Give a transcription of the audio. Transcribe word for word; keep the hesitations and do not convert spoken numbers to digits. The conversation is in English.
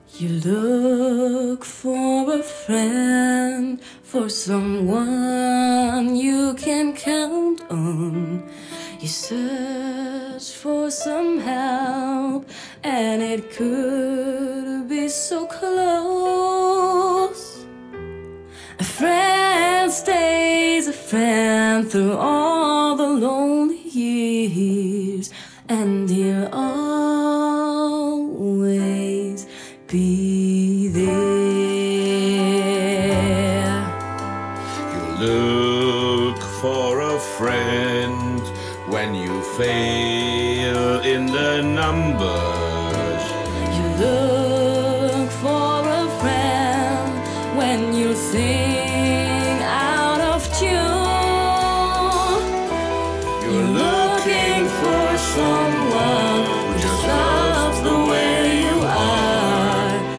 You look for a friend, for someone you can count on. You search for some help, and it could be so close. A friend stays a friend through all the lonely years, and he'll always be there. You look for a friend when you fail in the numbers. You look for a friend when you think